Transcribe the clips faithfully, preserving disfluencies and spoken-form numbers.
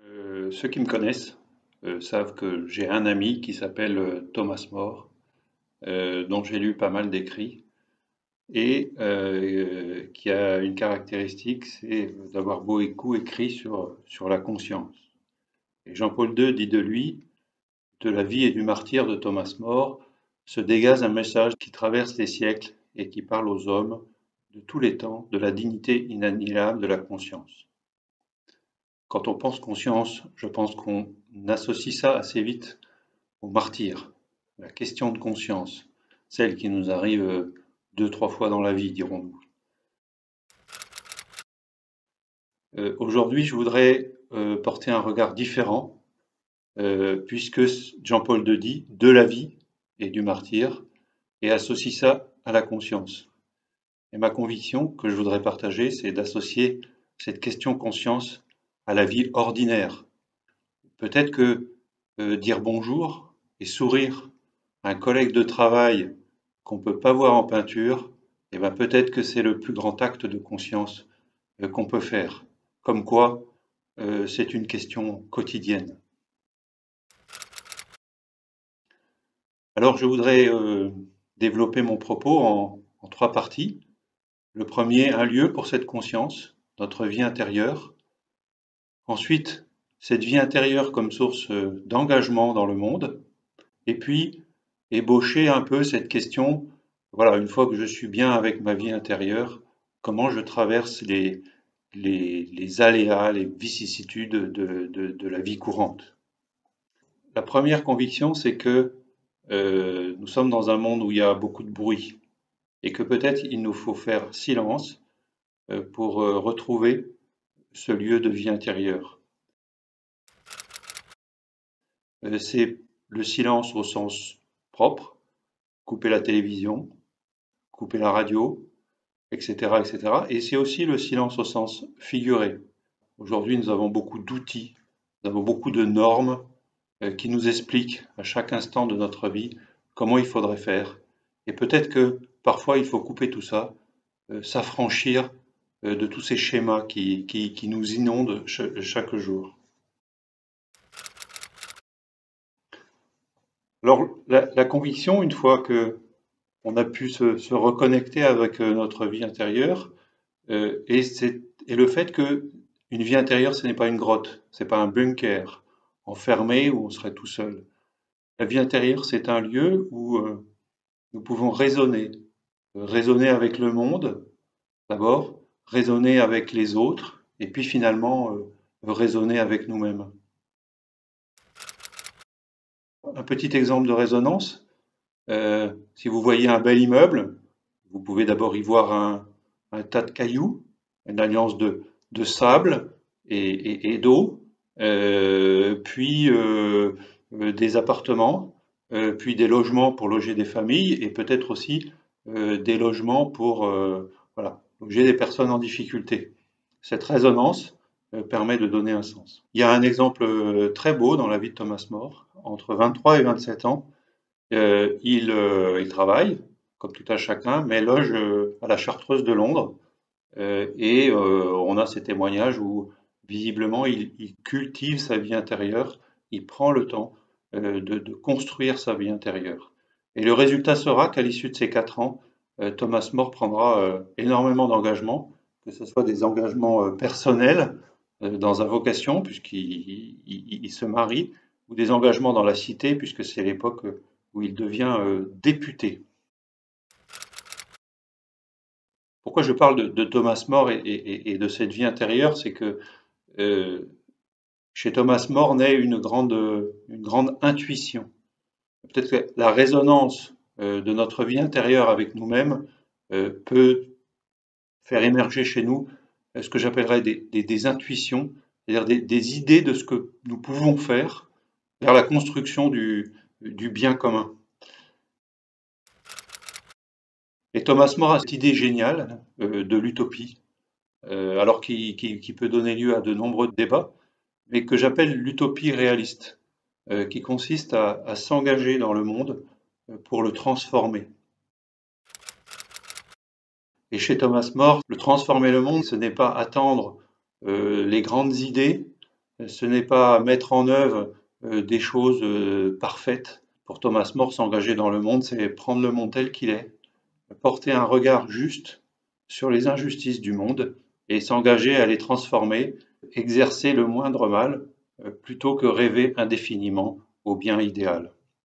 Euh, ceux qui me connaissent euh, savent que j'ai un ami qui s'appelle euh, Thomas More, euh, dont j'ai lu pas mal d'écrits, et euh, qui a une caractéristique, c'est d'avoir beaucoup écrit sur, sur la conscience. Et Jean-Paul deux dit de lui, de la vie et du martyre de Thomas More, se dégage un message qui traverse les siècles et qui parle aux hommes de tous les temps de la dignité inaliénable de la conscience. Quand on pense conscience, je pense qu'on associe ça assez vite au martyr, la question de conscience, celle qui nous arrive euh, deux, trois fois dans la vie, dirons-nous. Euh, aujourd'hui, je voudrais euh, porter un regard différent, euh, puisque Jean-Paul deux dit de la vie et du martyr, et associe ça à la conscience. Et ma conviction que je voudrais partager, c'est d'associer cette question conscience à la vie ordinaire. Peut-être que euh, dire bonjour et sourire à un collègue de travail qu'on ne peut pas voir en peinture, eh ben peut-être que c'est le plus grand acte de conscience euh, qu'on peut faire. Comme quoi, euh, c'est une question quotidienne. Alors je voudrais euh, développer mon propos en, en trois parties. Le premier, un lieu pour cette conscience, notre vie intérieure. Ensuite, cette vie intérieure comme source euh, d'engagement dans le monde. Et puis, ébaucher un peu cette question, voilà, une fois que je suis bien avec ma vie intérieure, comment je traverse les, les, les aléas, les vicissitudes de, de, de la vie courante. La première conviction, c'est que euh, nous sommes dans un monde où il y a beaucoup de bruit et que peut-être il nous faut faire silence euh, pour euh, retrouver ce lieu de vie intérieure. Euh, c'est le silence au sens propre, couper la télévision, couper la radio, et cetera, et cetera. Et c'est aussi le silence au sens figuré. Aujourd'hui, nous avons beaucoup d'outils, nous avons beaucoup de normes euh, qui nous expliquent à chaque instant de notre vie comment il faudrait faire. Et peut-être que parfois, il faut couper tout ça, euh, s'affranchir euh, de tous ces schémas qui, qui, qui nous inondent ch- chaque jour. Alors, la, la conviction, une fois que on a pu se, se reconnecter avec euh, notre vie intérieure, euh, et, c'est, et le fait que une vie intérieure, ce n'est pas une grotte, c'est pas un bunker enfermé où on serait tout seul. La vie intérieure, c'est un lieu où euh, nous pouvons raisonner, euh, raisonner avec le monde d'abord, raisonner avec les autres, et puis finalement euh, raisonner avec nous-mêmes. Un petit exemple de résonance, euh, si vous voyez un bel immeuble, vous pouvez d'abord y voir un, un tas de cailloux, une alliance de, de sable et, et- et d'eau, euh, puis euh, euh, des appartements, euh, puis des logements pour loger des familles et peut-être aussi euh, des logements pour euh, voilà, loger des personnes en difficulté. Cette résonance euh, permet de donner un sens. Il y a un exemple euh, très beau dans la vie de Thomas More. Entre vingt-trois et vingt-sept ans, euh, il, euh, il travaille, comme tout un chacun, mais loge euh, à la Chartreuse de Londres. Euh, et euh, on a ces témoignages où, visiblement, il, il cultive sa vie intérieure, il prend le temps euh, de, de construire sa vie intérieure. Et le résultat sera qu'à l'issue de ces quatre ans, euh, Thomas More prendra euh, énormément d'engagements, que ce soit des engagements euh, personnels euh, dans sa vocation, puisqu'il il- il- il se marie, ou des engagements dans la cité, puisque c'est l'époque euh, où il devient euh, député. Pourquoi je parle de, de Thomas More et, et- et de cette vie intérieure, c'est que euh, chez Thomas More naît une grande, une grande intuition. Peut-être que la résonance euh, de notre vie intérieure avec nous-mêmes euh, peut faire émerger chez nous euh, ce que j'appellerais des, des- des intuitions, c'est-à-dire des, des idées de ce que nous pouvons faire vers la construction du, du bien commun. Et Thomas More a cette idée géniale euh, de l'utopie, euh, alors qui, qui- qui peut donner lieu à de nombreux débats, mais que j'appelle l'utopie réaliste, euh, qui consiste à, à s'engager dans le monde euh, pour le transformer. Et chez Thomas More, le transformer le monde, ce n'est pas attendre euh, les grandes idées, Ce n'est pas mettre en œuvre euh, des choses euh, parfaites. Pour Thomas More, s'engager dans le monde, c'est prendre le monde tel qu'il est, porter un regard juste sur les injustices du monde et s'engager à les transformer, exercer le moindre mal, euh, plutôt que rêver indéfiniment au bien idéal.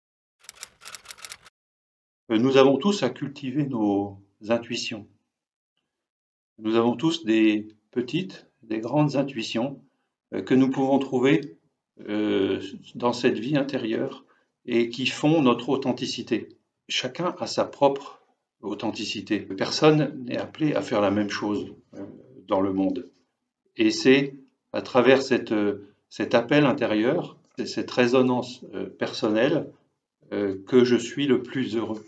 Euh, Nous avons tous à cultiver nos intuitions. Nous avons tous des petites, des grandes intuitions euh, que nous pouvons trouver euh, dans cette vie intérieure et qui font notre authenticité. Chacun a sa propre authenticité. Personne n'est appelé à faire la même chose euh, dans le monde. Et c'est à travers cette, euh, cet appel intérieur, cette résonance euh, personnelle, euh, que je suis le plus heureux.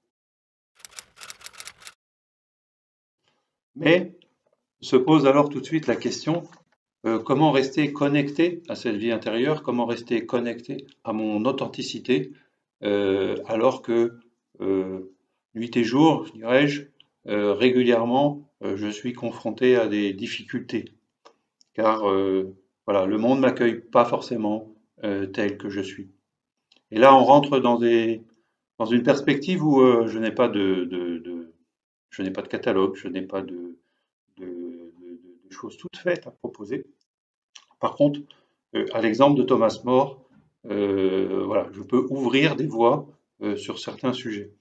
Mais se pose alors tout de suite la question, euh, comment rester connecté à cette vie intérieure, comment rester connecté à mon authenticité, euh, alors que euh, nuit et jour, dirais-je, euh, régulièrement, euh, je suis confronté à des difficultés, car euh, voilà, le monde m'accueille pas forcément euh, tel que je suis. Et là, on rentre dans des, dans une perspective où euh, je n'ai pas de, de, de- je n'ai pas de catalogue, je n'ai pas de, de, de- de choses toutes faites à proposer. Par contre, euh, à l'exemple de Thomas More, euh, voilà, je peux ouvrir des voies euh, sur certains sujets.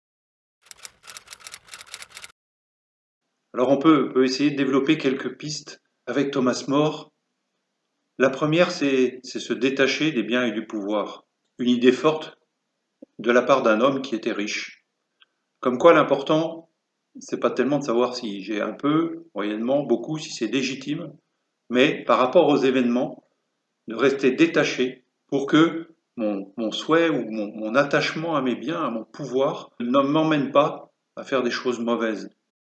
Alors on peut, peut essayer de développer quelques pistes avec Thomas More. La première, c'est c'est se détacher des biens et du pouvoir. Une idée forte de la part d'un homme qui était riche. Comme quoi l'important, c'est pas tellement de savoir si j'ai un peu, moyennement, beaucoup, si c'est légitime, mais par rapport aux événements, de rester détaché pour que mon, mon souhait ou mon, mon attachement à mes biens, à mon pouvoir, ne m'emmène pas à faire des choses mauvaises.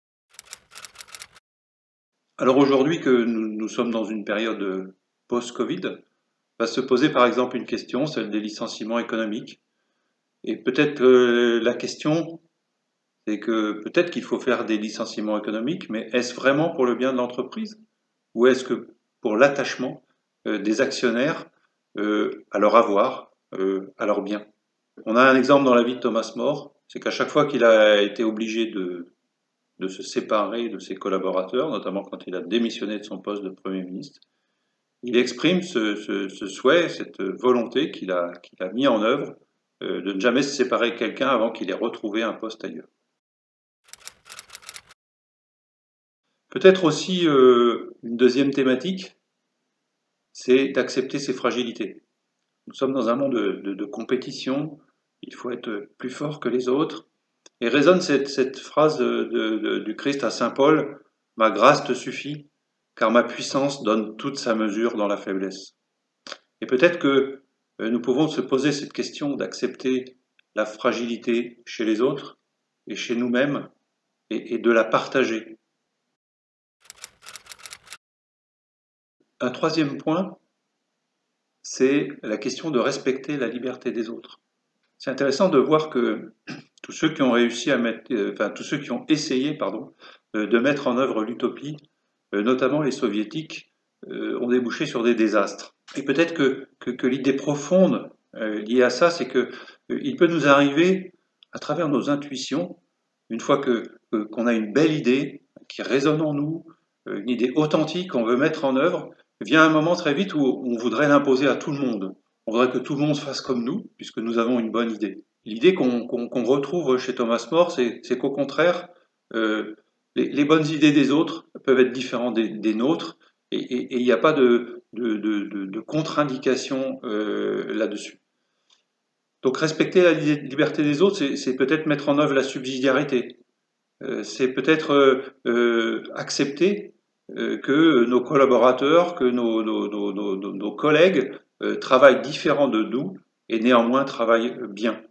Alors aujourd'hui que nous, nous sommes dans une période post-Covid, va se poser par exemple une question, celle des licenciements économiques. Et peut-être euh, la question, c'est que peut-être qu'il faut faire des licenciements économiques, mais est-ce vraiment pour le bien de l'entreprise? Ou est-ce que pour l'attachement euh, des actionnaires euh, à leur avoir, euh, à leur bien? On a un exemple dans la vie de Thomas More, c'est qu'à chaque fois qu'il a été obligé de, de se séparer de ses collaborateurs, notamment quand il a démissionné de son poste de Premier ministre, il exprime ce, ce, ce souhait, cette volonté qu'il a, qu'il a mis en œuvre euh, de ne jamais se séparer de quelqu'un avant qu'il ait retrouvé un poste ailleurs. Peut-être aussi euh, une deuxième thématique, c'est d'accepter ses fragilités. Nous sommes dans un monde de, de, de compétition, il faut être plus fort que les autres. Et résonne cette, cette phrase de, de, du Christ à Saint Paul, ma grâce te suffit, car ma puissance donne toute sa mesure dans la faiblesse. Et peut-être que nous pouvons se poser cette question d'accepter la fragilité chez les autres et chez nous-mêmes et, et de la partager. Un troisième point, c'est la question de respecter la liberté des autres. C'est intéressant de voir que tous ceux qui ont réussi à mettre, enfin tous ceux qui ont essayé, pardon, de mettre en œuvre l'utopie, notamment les soviétiques, ont débouché sur des désastres. Et peut-être que, que, que l'idée profonde liée à ça, c'est que il peut nous arriver, à travers nos intuitions, une fois que qu'on a une belle idée qui résonne en nous, une idée authentique qu'on veut mettre en œuvre, vient un moment très vite où on voudrait l'imposer à tout le monde. On voudrait que tout le monde fasse comme nous, puisque nous avons une bonne idée. L'idée qu'on qu'on, qu'on retrouve chez Thomas More, c'est qu'au contraire, euh, les, les, bonnes idées des autres peuvent être différentes des, des nôtres, et il n'y a pas de, de, de, de, de contre-indication euh, là-dessus. Donc respecter la liberté des autres, c'est peut-être mettre en œuvre la subsidiarité. Euh, c'est peut-être euh, accepter euh, que nos collaborateurs, que nos, nos, nos, nos, nos collègues euh, travaillent différents de nous et néanmoins travaillent bien.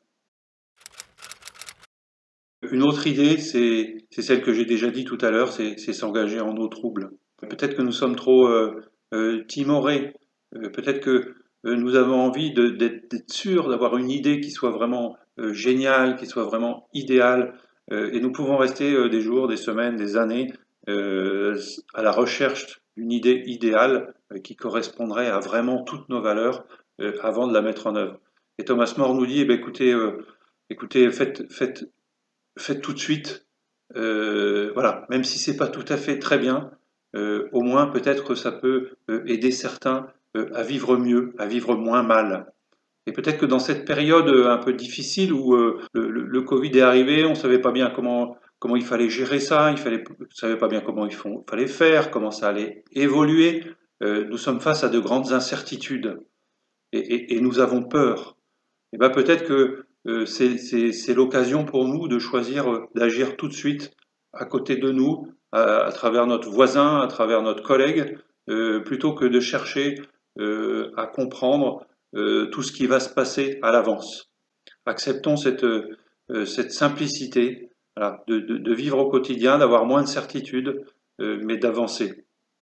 Une autre idée, c'est celle que j'ai déjà dit tout à l'heure, c'est s'engager en eau trouble. Peut-être que nous sommes trop euh, euh, timorés, euh, peut-être que euh, nous avons envie d'être sûrs, d'avoir une idée qui soit vraiment euh, géniale, qui soit vraiment idéale, euh, et nous pouvons rester euh, des jours, des semaines, des années euh, à la recherche d'une idée idéale euh, qui correspondrait à vraiment toutes nos valeurs euh, avant de la mettre en œuvre. Et Thomas More nous dit, eh bien, écoutez, euh, écoutez, faites, faites, faites tout de suite, euh, voilà, même si c'est pas tout à fait très bien, euh, au moins peut-être que ça peut euh, aider certains euh, à vivre mieux, à vivre moins mal. Et peut-être que dans cette période euh, un peu difficile où euh, le, le, le Covid est arrivé, on savait pas bien comment comment il fallait gérer ça, il fallait, on savait pas bien comment il font, fallait faire, comment ça allait évoluer. Euh, nous sommes face à de grandes incertitudes et, et, et nous avons peur. Et ben peut-être que euh, c'est l'occasion pour nous de choisir euh, d'agir tout de suite à côté de nous, à, à travers notre voisin, à travers notre collègue, euh, plutôt que de chercher euh, à comprendre euh, tout ce qui va se passer à l'avance. Acceptons cette, euh, cette simplicité, voilà, de, de, de, vivre au quotidien, d'avoir moins de certitudes, euh, mais d'avancer.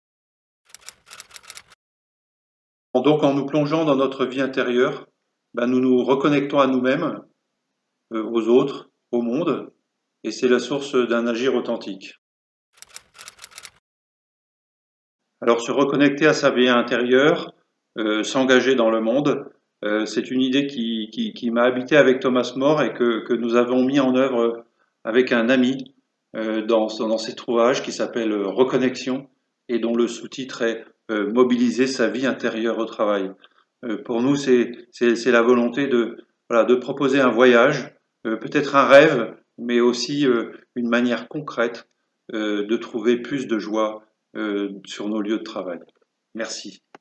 Donc en nous plongeant dans notre vie intérieure, ben, nous nous reconnectons à nous-mêmes, euh, aux autres, au monde, et c'est la source d'un agir authentique. Alors se reconnecter à sa vie intérieure, euh, s'engager dans le monde, euh, c'est une idée qui, qui, qui m'a habité avec Thomas More et que, que nous avons mis en œuvre avec un ami euh, dans, dans cet ouvrage qui s'appelle Reconnexion et dont le sous-titre est euh, Mobiliser sa vie intérieure au travail. Euh, pour nous, c'est la volonté de, voilà, de proposer un voyage, euh, peut-être un rêve, mais aussi euh, une manière concrète euh, de trouver plus de joie euh, sur nos lieux de travail. Merci.